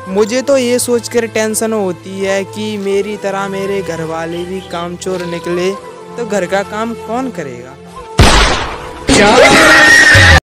मुझे तो ये सोचकर टेंशन होती है कि मेरी तरह मेरे घर वाले भी कामचोर निकले तो घर का काम कौन करेगा।